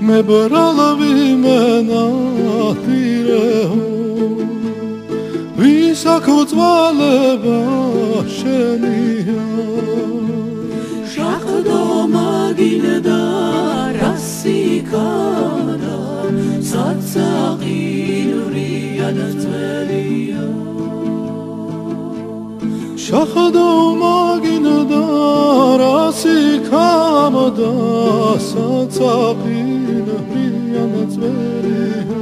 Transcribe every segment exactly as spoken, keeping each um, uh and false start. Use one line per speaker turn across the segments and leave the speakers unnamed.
მე ბრალავი მენათირეო ვისაკუწვალება შენია
შახდო მაგინდა რასიკადა საცაღილური ადწველია
შახდო მაგინდა რასიკადა საცაღილური ადწველია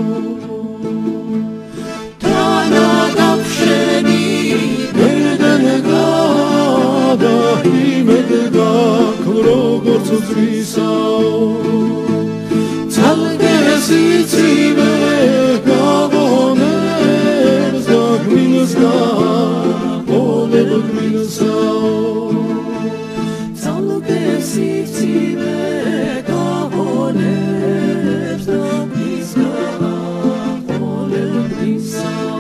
როგორც ძვისაო ცალკესიცივე გავონებს და გმინს გაყოლებ გმინსაო
ცალკესიცივე გავონებს და გმინს გაყოლებ გმინსაო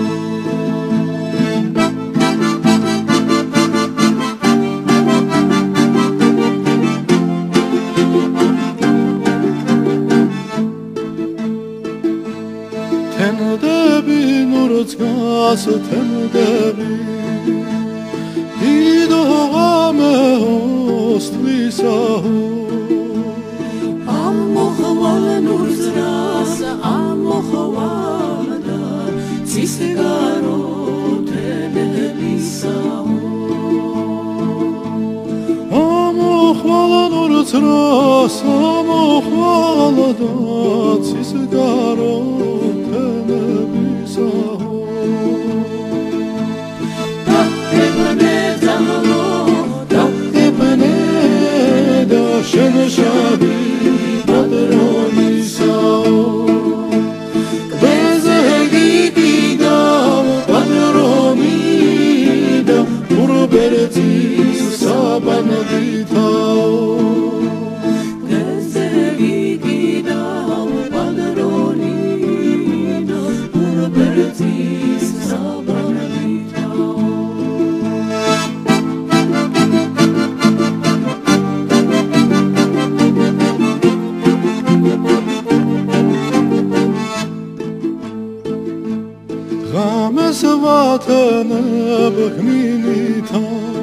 თემდები ნურც გასთემდები დიდო ამეოსთვისაო
ამოხვალ ნურს რას ამოხვალ და ცისგარო თემდებისაო
ამოხვალ ნურს რას ამოხვალ და ცისგარო შენშაბი პატრონისაო კბეზე გიგიდა პატრონიდა ურბერეთის საბანადითაო
კბეზე გიგიდა პატრონიდა ურბერეთის საბანადითაო ღამეს ვათანებ გმინითა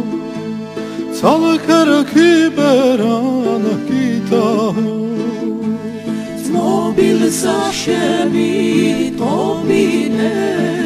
ცალქერქი ბერან გითაო
ცნობილ საშემი ტობინე